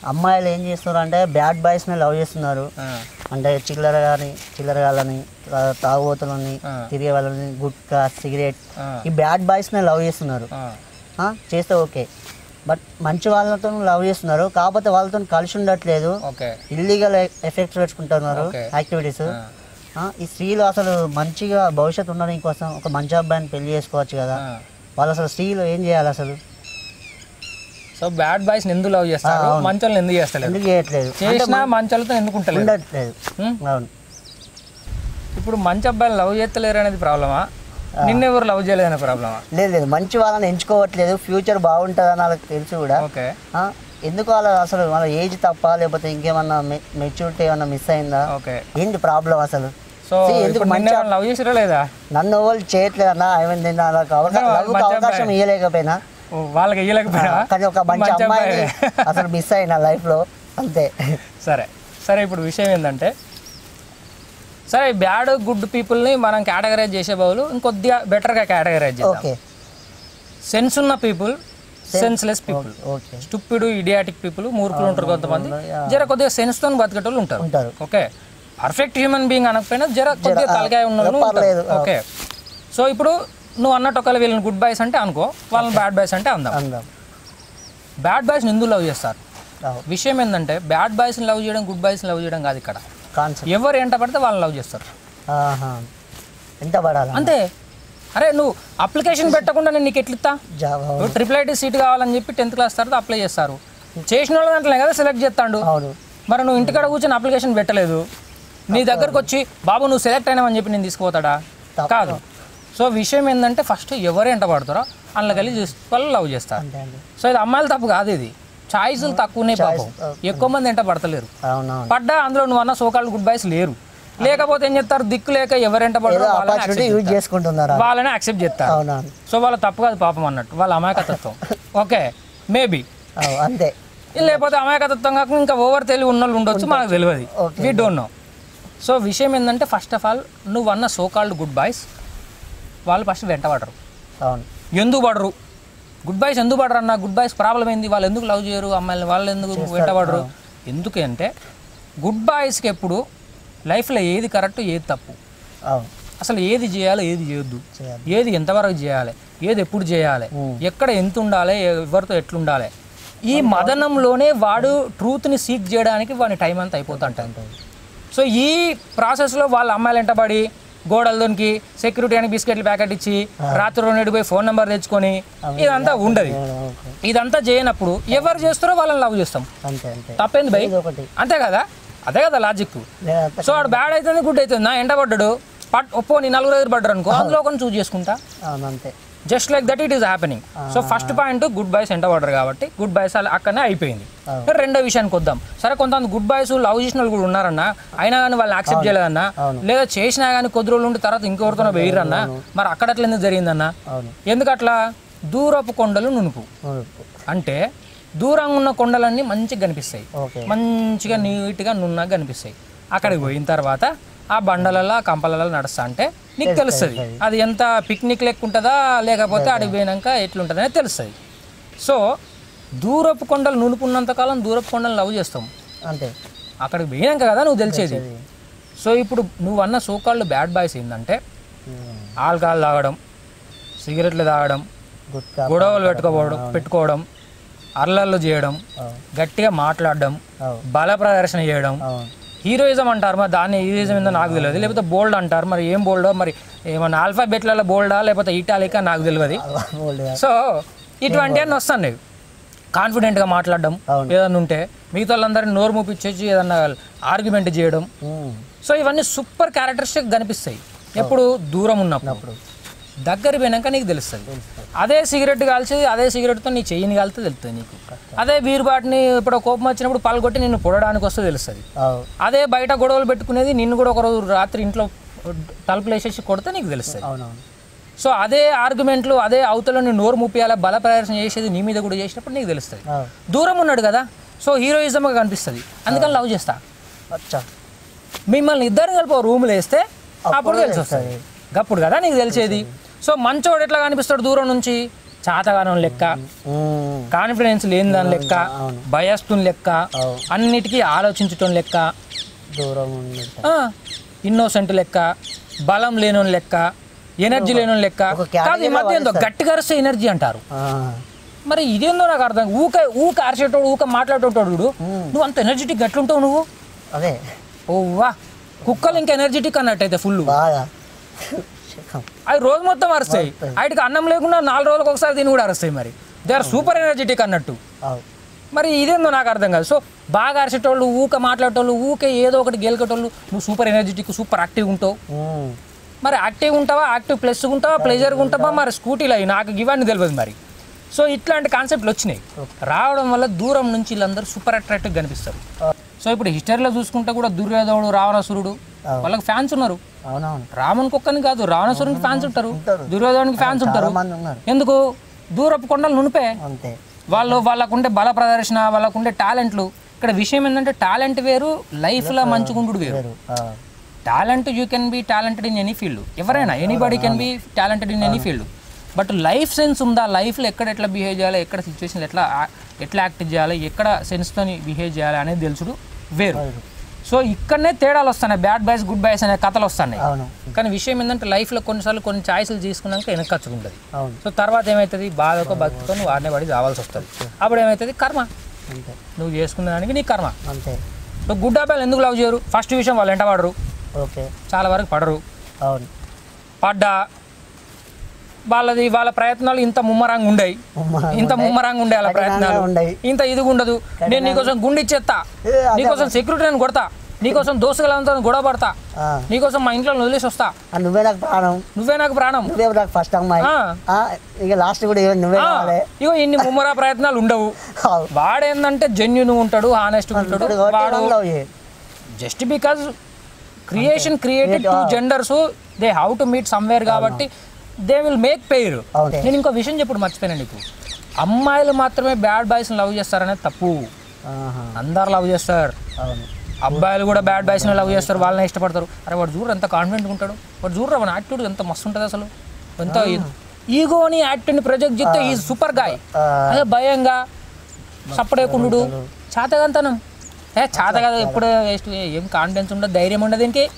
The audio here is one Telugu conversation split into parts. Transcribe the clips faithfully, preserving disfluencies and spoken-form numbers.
అమ్మాయిలు ఏం చేస్తున్నారు అంటే బ్యాడ్ బాయ్స్ని లవ్ చేస్తున్నారు. అంటే చిల్లర కానీ చిల్లర వాళ్ళని తాగుబోతులని తిరిగే వాళ్ళని గుట్కా సిగరెట్ ఈ బ్యాడ్ బాయ్స్ని లవ్ చేస్తున్నారు. చేస్తే ఓకే, బట్ మంచి వాళ్ళతో లవ్ చేస్తున్నారు, కాకపోతే వాళ్ళతో కలిసి ఉండట్లేదు, ఇల్లీగల్ ఎఫెక్ట్స్ పెట్టుకుంటున్నారు యాక్టివిటీస్. ఈ స్త్రీలు అసలు మంచిగా భవిష్యత్తు ఉండడం కోసం ఒక మంచి అబ్బాయిని పెళ్లి చేసుకోవచ్చు కదా, వాళ్ళు అసలు స్త్రీలు ఏం చేయాలి అసలు? సో బ్యాడ్ బాయ్స్ ఎందుకు లవ్ చేస్తారు, మంచోళ్ళని ఎందుకు చేస్తారు? ఎందుకు చేయట్లేదు, చేసినా మంచోళ్ళతో ఎందుకు ఉండట్లేదు. అవును, ఇప్పుడు మంచి అబ్బాయిలు లవ్ చేస్తలేరు అనేది ప్రాబ్లమా, నిన్నెవరు లవ్ చేయలేదు అనే ప్రాబ్లమా? లేదు లేదు, మంచి వాళ్ళని ఎంచుకోవట్లేదు, ఫ్యూచర్ బాగుంటుందని వాళ్ళకి తెలుసు కూడా. ఓకే, ఎందుకు వాళ్ళ అసలు వాళ్ళ ఏజ్ తప్ప లేకపోతే ఇంకేమన్నా మెచ్యూరిటీ ఏమన్నా మిస్ అయిందా? ఓకే, ఏంటి ప్రాబ్లం అసలు? సో ఎందుకు లవ్ చేసిరా లేదా? నన్ను వాళ్ళు చేయట్లేదు అన్న, ఏమైంది అవకాశం ఇవ్వలేకపోయినా, వాళ్ళకి ఇవ్వలేకపోయినా, కానీ ఒక మంచి అమ్మాయి అసలు మిస్ అయినా లైఫ్ లో, అంతే. సరే సరే, ఇప్పుడు విషయం ఏంటంటే, సరే బ్యాడ్ గుడ్ పీపుల్ని మనం కేటగరైజ్ చేసే బదులు ఇంకొద్దిగా బెటర్గా కేటగరైజ్ చేద్దాం. ఓకే, సెన్స్ ఉన్న people, senseless people, stupid idiotic people, మూర్ఖులు ఉంటారు కొంతమంది, జర కొద్దిగా సెన్స్ తో బతికేటోళ్ళు ఉంటారు. ఓకే, పర్ఫెక్ట్ హ్యూమన్ బీయింగ్ అనకపోయినా జర కొద్దిగా తలకాయ ఉన్న. ఓకే, సో ఇప్పుడు నువ్వు అన్నట్టు ఒకవేళ వీళ్ళని గుడ్ బాయ్స్ అంటే అనుకో, వాళ్ళని బ్యాడ్ బాయ్స్ అంటే అందాం. బ్యాడ్ బాయ్స్ని ఎందుకు లవ్ చేస్తారు? విషయం ఏంటంటే బ్యాడ్ బాయ్స్ని లవ్ చేయడం, గుడ్ బాయ్స్ని లవ్ చేయడం కాదు ఇక్కడ. ఎవరు ఎంట పడితే వాళ్ళని లవ్ చేస్తారు, ఎంత పడాలి అంతే. అరే నువ్వు అప్లికేషన్ పెట్టకుండా నేను నీకు ఎట్లిస్తా? ట్రిపుల్ ఐటీ సీట్ కావాలని చెప్పి టెన్త్ క్లాస్ తర్వాత అప్లై చేస్తారు, చేసిన వాళ్ళ దాంట్లో కదా సెలెక్ట్ చేస్తాడు. మరి నువ్వు ఇంటికాడ కూర్చొని అప్లికేషన్ పెట్టలేదు, నీ దగ్గరకు వచ్చి బాబు నువ్వు సెలెక్ట్ అయినావని చెప్పి నేను తీసుకుపోతాడా? కాదు. సో విషయం ఏంటంటే ఫస్ట్ ఎవరు ఎంట పడతారో అందులో కలిసి వాళ్ళు లవ్ చేస్తారు. సో ఇది అమ్మాయిలు తప్పు కాదు, ఇది చాయిస్లు తక్కువనే, పాపం ఎక్కువ మంది ఎంట పడతలేరు. పడ్డా అందులో నువ్వు అన్న సోకాళ్ళు గుడ్ బాయ్స్ లేరు, లేకపోతే ఏం చేస్తారు, దిక్కు లేక ఎవరెంట పడతారో వాళ్ళని యాక్సెప్ట్ చేస్తారు. సో వాళ్ళ తప్పు కాదు పాపం అన్నట్టు, వాళ్ళ అమాయకతత్వం. ఓకే, మేబీ అంతే. లేకపోతే అమాయకతత్వం కాకుండా ఇంకా ఓవర్ తెలివి ఉన్న వాళ్ళు ఉండొచ్చు, మనకు తెలియదు, వీ డోంట్ నో. సో విషయం ఏంటంటే ఫస్ట్ ఆఫ్ ఆల్ నువ్వు అన్న సోకాల్డ్ గుడ్ బాయ్స్ వాళ్ళు ఫస్ట్ వెంట పడరు. ఎందుకు పడరు? గుడ్ బాయ్స్ ఎందుకు పడరు అన్న? గుడ్ బాయ్స్ ప్రాబ్లం ఏంది? వాళ్ళు ఎందుకు లవ్ చేయరు అమ్మాయిని, వాళ్ళు ఎందుకు వెంట పడరు? ఎందుకంటే గుడ్ బాయ్స్కి ఎప్పుడు లైఫ్లో ఏది కరెక్ట్ ఏది తప్పు, అసలు ఏది చేయాలి ఏది చేయొద్దు, ఏది ఎంతవరకు చేయాలి, ఏది ఎప్పుడు చేయాలి, ఎక్కడ ఎంత ఉండాలి, ఎవరితో ఎట్లుండాలి, ఈ మదనంలోనే వాడు ట్రూత్ని సీక్ చేయడానికి వాడి టైం అంతా అయిపోతుంటాయి. సో ఈ ప్రాసెస్లో వాళ్ళ అమ్మాయిలు వెంటబడి గోడలతోనికి సెక్యూరిటీ అని బిస్కెట్లు ప్యాకెట్ ఇచ్చి రాత్రి రెండు పోయి ఫోన్ నెంబర్ తెచ్చుకొని ఇదంతా ఉండదు. ఇదంతా చేయనప్పుడు ఎవరు చేస్తారో వాళ్ళని లవ్ చేస్తాం, తప్పేంది భయ్? అంతే కదా, అదే కదా లాజిక్. సో వాడు బ్యాడ్ అవుతుంది గుడ్ అవుతుంది, నా ఎంట పడ్డాడు పట్ ఒప్పో నీ నలుగురు ఎదురు పడ్డారు అనుకో, అందులో ఒకరిని చూస్ చేసుకుంటా, అంతే. Just like that it is happening. So first point good boys ఎంట పడ్డారు కాబట్టి గుడ్ బాయ్స్ అక్కడనే అయిపోయింది. రెండో విషయానికి వద్దాం. సరే కొంతమంది గుడ్ బాయ్స్ లవ్ చేసిన వాళ్ళు కూడా ఉన్నారన్న, అయినా కానీ వాళ్ళు యాక్సెప్ట్ చేయలేదన్నా, లేదా చేసినా కానీ కొద్ది రోజులు ఉండి తర్వాత ఇంకెవరితోనో వేయరన్నా, మరి అక్కడ అట్లా ఎందుకు జరిగిందన్నా? ఎందుకు అట్లా? దూరపు కొండలు నునుపు అంటే దూరంగా ఉన్న కొండలన్నీ మంచిగా కనిపిస్తాయి, మంచిగా నీట్గా నున్నగా కనిపిస్తాయి. అక్కడికి పోయిన తర్వాత ఆ బండలలో కంపలలో నడుస్తా అంటే నీకు తెలుస్తుంది అది ఎంత పిక్నిక్ లెక్క ఉంటుందా లేకపోతే అడిగి పోయినాక ఎట్లుంటుంది అనేది తెలుస్తుంది. సో దూరపు కొండలు నునుపున్నంతకాలం దూరపు కొండలు లవ్ చేస్తాం, అంతే. అక్కడికి పోయినాక కదా నువ్వు తెలిసేది. సో ఇప్పుడు నువ్వు అన్న సోకాళ్ళు బ్యాడ్ బాయ్స్ ఏంటంటే ఆల్కహాల్ తాగడం, సిగరెట్లు తాగడం, గొడవలు పెట్టుకోవడం పెట్టుకోవడం అర్లర్లు చేయడం, గట్టిగా మాట్లాడడం, బల ప్రదర్శన చేయడం, హీరోయిజం అంటారు. మరి దాన్ని హీరోయిజం ఏందో నాకు తెలియదు, లేకపోతే బోల్డ్ అంటారు. మరి ఏం బోల్డో, మరి ఏమన్నా ఆల్ఫాబెట్లలో బోల్డా లేకపోతే ఇటాలికా నాకు తెలియదు. సో ఇటువంటి అన్నీ వస్తాయి. కాన్ఫిడెంట్గా మాట్లాడడం, ఏదన్నా ఉంటే మిగతా వాళ్ళందరినీ నోరు మూపించేసి ఏదన్నా ఆర్గ్యుమెంట్ చేయడం. సో ఇవన్నీ సూపర్ క్యారెక్టరిస్టిక్ కనిపిస్తాయి ఎప్పుడు దూరం ఉన్నప్పుడు. దగ్గర పోయినాక నీకు తెలుస్తుంది. అదే సిగరెట్ కాల్చి అదే సిగరెట్తో నీ చెయ్యిని కాలితే తెలుస్తుంది నీకు. అదే బీరుబాటిని ఇప్పుడు కోపం వచ్చినప్పుడు పలగొట్టి నిన్ను పొడడానికి వస్తే తెలుస్తుంది. అదే బయట గొడవలు పెట్టుకునేది నిన్ను కూడా ఒకరోజు రాత్రి ఇంట్లో తలుపులు వేసేసి కొడితే నీకు తెలుస్తుంది. సో అదే ఆర్గ్యుమెంట్లు అదే అవతలని నోరు ముప్పియాలా బల ప్రదర్శన చేసేది నీ మీద కూడా చేసినప్పుడు నీకు తెలుస్తుంది. దూరం ఉన్నాడు కదా, సో హీరోయిజంగా కనిపిస్తుంది, అందుకని లవ్ చేస్తా. మిమ్మల్ని ఇద్దరు కలిపి రూమ్లో వేస్తే అప్పుడు తెలిసి వస్తుంది, అప్పుడు కదా నీకు తెలిసేది. సో మంచోడు ఎట్లా కనిపిస్తాడు దూరం నుంచి, చాతగానం లెక్క, కాన్ఫిడెన్స్ లేని దాని లెక్క, భయస్తుని లెక్క, అన్నిటికీ ఆలోచించటం లెక్క, ఇన్నోసెంట్ లెక్క, బలం లేనోని లెక్క, ఎనర్జీ లేనోని లెక్క. కాదు ఈ మధ్య ఏందో గట్టిగా అరిస్తే ఎనర్జీ అంటారు. మరి ఇదేందో నాకు అర్థం. ఊక ఊక అరిచేటోడు ఊక మాట్లాడేటోడు నువ్వు అంత ఎనర్జెటిక్ గట్లుంటావు నువ్వు. అదే ఓ వా, కుక్కలు ఇంకా ఎనర్జెటిక్ అన్నట్టయితే ఫుల్. అవి రోజు మొత్తం అరుస్తాయి. వాటికి అన్నం లేకుండా నాలుగు రోజులకు ఒకసారి దీన్ని కూడా అరుస్తాయి. మరి దే ఆర్ సూపర్ ఎనర్జెటిక్ అన్నట్టు. మరి ఇదేందో నాకు అర్థం కాదు. సో బాగా అరిచేటోళ్ళు, ఊక మాట్లాడేటోళ్ళు, ఊకే ఏదో ఒకటి గెలికేటోళ్ళు నువ్వు సూపర్ ఎనర్జెటిక్, సూపర్ యాక్టివ్ ఉంటావు. మరి యాక్టివ్ ఉంటావా, యాక్టివ్ ప్లస్ ఉంటావా, ప్లెజర్గా ఉంటావా, మరి స్కూటీలో అవి నాకు ఇవన్నీ తెలియదు. మరి సో ఇట్లాంటి కాన్సెప్ట్లు వచ్చినాయి. రావడం వల్ల దూరం నుంచి వీళ్ళందరూ సూపర్ అట్రాక్టివ్ కనిపిస్తారు. సో ఇప్పుడు హిస్టరీలో చూసుకుంటే కూడా దుర్యోధనుడు, రావణాసురుడు వాళ్ళకి ఫ్యాన్స్ ఉన్నారు. రామునికి ఒక్కని కాదు, రావణాసురునికి ఫ్యాన్స్ ఉంటారు, దుర్యోధనునికి ఫ్యాన్స్ ఉంటారు. ఎందుకు? దూరపు కొండలు నునిపే. వాళ్ళు వాళ్ళకుండే బల ప్రదర్శన, వాళ్ళకుండే టాలెంట్లు. ఇక్కడ విషయం ఏంటంటే టాలెంట్ వేరు, లైఫ్లో మంచుకుంటుడు వేరు. Talent you can be talented in any field. ఎవరైనా anybody can be talented in any field. But life sense ఉందా, లైఫ్లో ఎక్కడ ఎట్లా బిహేవ్ చేయాలి, ఎక్కడ సిచ్యువేషన్ ఎట్లా ఎట్లా యాక్ట్ చేయాలి, ఎక్కడ సెన్స్తో బిహేవ్ చేయాలి అనేది తెలుసుడు వేరు. సో ఇక్కడనే తేడాలు వస్తున్నాయి. బ్యాడ్ బాయ్స్, గుడ్ బాయ్స్ అనే కథలు వస్తున్నాయి. కానీ విషయం ఏంటంటే లైఫ్లో కొన్నిసార్లు కొన్ని ఛాయిస్లు తీసుకున్నాక వెనకచ్చుకుంటుంది. సో తర్వాత ఏమవుతుంది, బాధకో భక్తితో నువ్వు వాడినే పడి రావాల్సి వస్తుంది. అప్పుడు ఏమవుతుంది, కర్మ. నువ్వు చేసుకున్న దానికి నీ కర్మ. సో గుడ్ అబ్బాయిలు ఎందుకు లవ్ చేయరు? ఫస్ట్ విషయం వాళ్ళు ఎంట పడరు, చాలా వరకు పడరు. పడ్డా వాళ్ళది వాళ్ళ ప్రయత్నాలు ఇంత ముమ్మరంగా ఉండయి, ఇంత ముమ్మరంగా ఉండే వాళ్ళ ప్రయత్నాలు, ఇంత ఇదిగా ఉండదు. నేను నీకోసం గుండె ఇచ్చేస్తా, నీకోసం సెక్యూరిటీని కొడతా, నీకోసం దోస్తులంతా గొడవ పడతా, నీకోసం మా ఇంట్లో వదిలేసి వస్తా, నువ్వే నాకు ప్రాణం, నువ్వే నాకు ప్రాణం, నువ్వే నాకు ఫస్ట్ అమ్మాయి, ఇక లాస్ట్ కూడా నువ్వే. ఇగో ఇన్ని ముమ్మరా ప్రయత్నాలు ఉండవు. వాడేందంటే జెన్యూన్ ఉంటాడు, హానెస్ట్ ఉంటాడు. వాడు just because creation created two genders, they how to meet somewhere కాబట్టి దే విల్ మేక్ పెయిర్. నేను ఇంకో విషయం చెప్పుడు మర్చిపోయాను నీకు. అమ్మాయిలు మాత్రమే బ్యాడ్ బాయ్స్ని లవ్ చేస్తారనేది తప్పు. అందరు లవ్ చేస్తారు. అబ్బాయిలు కూడా బ్యాడ్ బాయ్స్ని లవ్ చేస్తారు, వాళ్ళని ఇష్టపడతారు. అరే వాడు చూడరు ఎంత కాన్ఫిడెంట్గా ఉంటాడు, వాడు చూడరు మన యాటిట్యూడ్ ఎంత మస్తు ఉంటుంది, అసలు ఎంత ఈగోని యాటిట్యూడ్ని ప్రొజెక్ట్ చేస్తే ఈ సూపర్ గాయ్. అదే భయంగా సప్పడేకుండు, చాతగంతనం, ఏ చాత కదా ఎప్పుడు వేస్ట్, ఏం కాన్ఫిడెన్స్ ఉండదు, ధైర్యం ఉండదు దీనికి.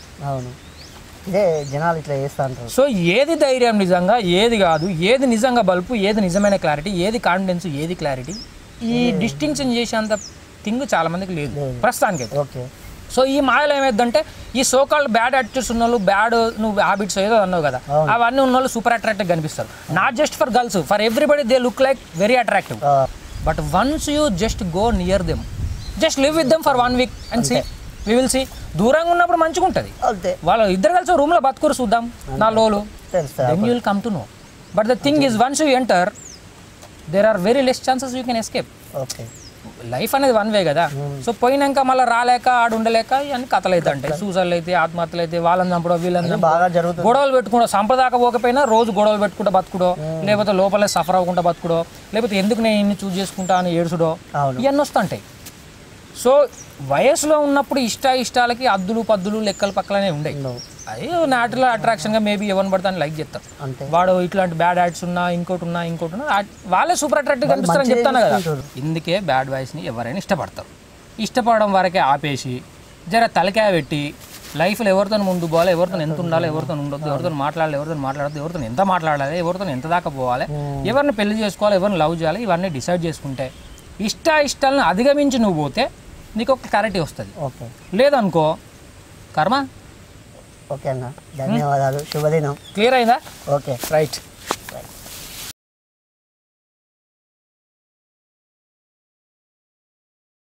జనాలు ఇట్లా చేస్తా అంటారు. సో ఏది ధైర్యం నిజంగా, ఏది కాదు, ఏది నిజంగా బల్పు, ఏది నిజమైన క్లారిటీ, ఏది కాన్ఫిడెన్స్, ఏది క్లారిటీ, ఈ డిస్టింక్షన్ చేసేంత థింగ్ చాలా మందికి లేదు ప్రస్తుతానికి. ఓకే. సో ఈ మాయలు ఏమైందంటే ఈ సోకాల్డ్ బ్యాడ్ యాటిట్యూడ్స్ ఉన్న వాళ్ళు, బ్యాడ్ నువ్వు హ్యాబిట్స్ ఏదో అన్నావు కదా, అవన్నీ ఉన్న వాళ్ళు సూపర్ అట్రాక్టివ్ కనిపిస్తారు. Not just for girls, for everybody they look like very attractive. But once you just go near them, just live with them for one week and see, we will see. దూరంగా ఉన్నప్పుడు మంచిగా ఉంటుంది, వాళ్ళు ఇద్దరు కలిసి రూమ్ లో బతుకురు చూద్దాం నా లోలు, then you will come to know. But the thing is once you enter there are very less chances you can escape. Life అనేది వన్ వే కదా. సో పోయినాక మళ్ళీ రాలేక ఆడు ఉండలేక ఇవన్నీ కథలు అయితే అంటే సూసైడ్లు అయితే, ఆత్మహత్యలు అయితే, వాళ్ళని చంపడం, వీళ్ళని గొడవలు పెట్టుకుంటూ, సంప్రదాయ పోకపోయినా రోజు గొడవలు పెట్టుకుంటూ బతుకుడో, లేకపోతే లోపలే సఫర్ అవ్వకుండా బతుకుడో, లేకపోతే ఎందుకు నేను ఇన్ని చూస్ చేసుకుంటా అని ఏడుచుడో, ఇవన్నీ వస్తుంటాయి. సో వయసులో ఉన్నప్పుడు ఇష్ట ఇష్టాలకి అద్దులు పద్దులు లెక్కలు పక్కలనే ఉండే. అది న్యాచురల్ అట్రాక్షన్గా మేబీ ఎవరిని పడితే అని లైక్ చేస్తారు. వాడు ఇట్లాంటి బ్యాడ్ యాడ్స్ ఉన్నా, ఇంకోటి ఉన్నా, ఇంకోటి ఉన్నా, వాళ్ళే సూపర్ అట్రాక్టివ్ కనిపిస్తారని చెప్తాను కదా. ఇందుకే బ్యాడ్ బాయ్స్ని ఎవరైనా ఇష్టపడతారు. ఇష్టపడడం వరకే ఆపేసి జర తలకాయ పెట్టి లైఫ్లో ఎవరితో ముందు పోవాలి, ఎవరితో ఎంత ఉండాలి, ఎవరితో ఉండొద్దు, ఎవరితో మాట్లాడాలి, ఎవరితో మాట్లాడద్దు, ఎవరితో ఎంత మాట్లాడాలి, ఎవరితో ఎంత దాకా పోవాలి, ఎవరిని పెళ్లి చేసుకోవాలి, ఎవరిని లవ్ చేయాలి, ఇవన్నీ డిసైడ్ చేసుకుంటే ఇష్ట ఇష్టాలను అధిగమించి నువ్వు పోతే నీకు ఒక క్లారిటీ వస్తుంది. లేదనుకో కర్మ. ఓకే అన్న, ధన్యవాదాలు, శుభదినం. క్లియర్ అయిందా? Okay, right.